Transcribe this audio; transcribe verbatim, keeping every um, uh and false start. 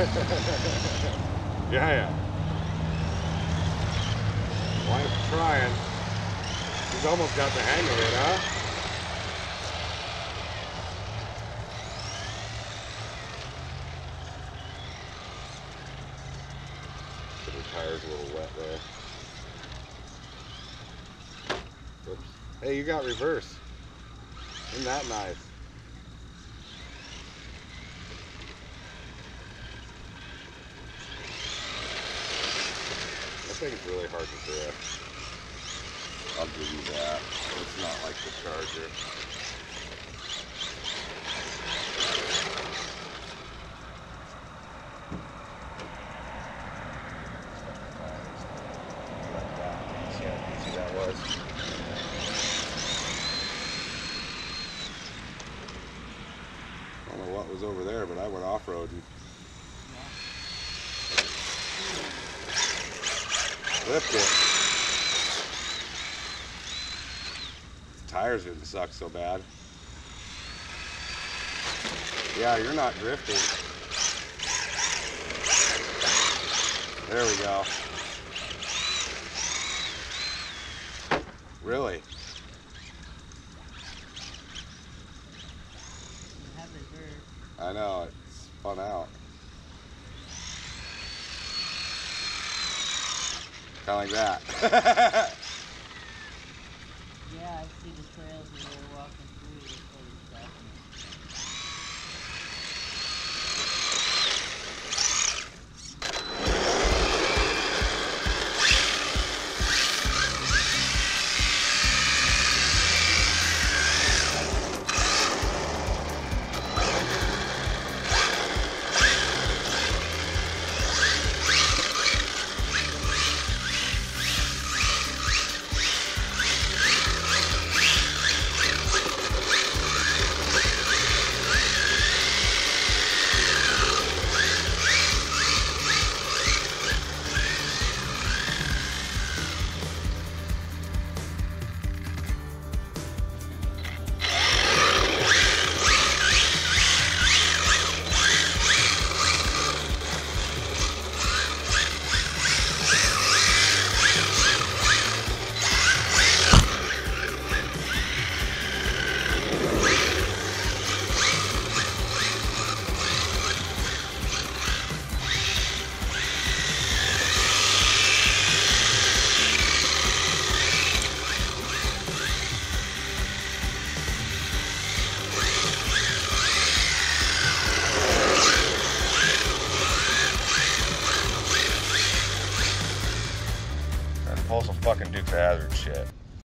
Yeah, yeah. Wife's trying. She's almost got the hang of it, huh? Her tire's a little wet there. Oops. Hey, you got reverse. Isn't that nice? That thing's really hard to drift. I'll give you that. It's not like the Charger. See how easy that was? I don't know what was over there, but I went off-roading. Lift it. The tires didn't suck so bad. Yeah, you're not drifting. There we go. Really? I know, it's spun out. Kind of like that. Yeah, I see the trails when they're walking through the fully tracking Pull some fucking Dukes of Hazzard shit.